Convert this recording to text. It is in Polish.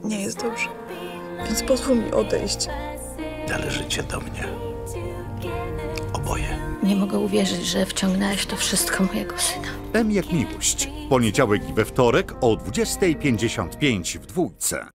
Nie jest dobrze. Więc pozwól mi odejść. Należycie do mnie. Oboje. Nie mogę uwierzyć, że wciągnęłaś w to wszystko mojego syna. M jak miłość. Poniedziałek i we wtorek o 20:55 w Dwójce.